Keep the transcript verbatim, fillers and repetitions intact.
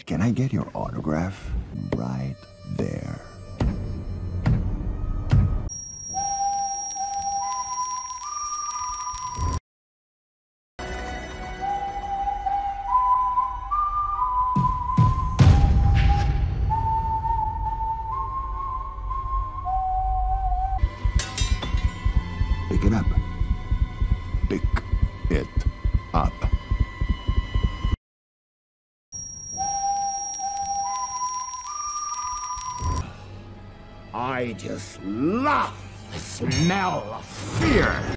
Can I get your autograph? Right there. Pick it up. Pick it up. I just love the smell of fear.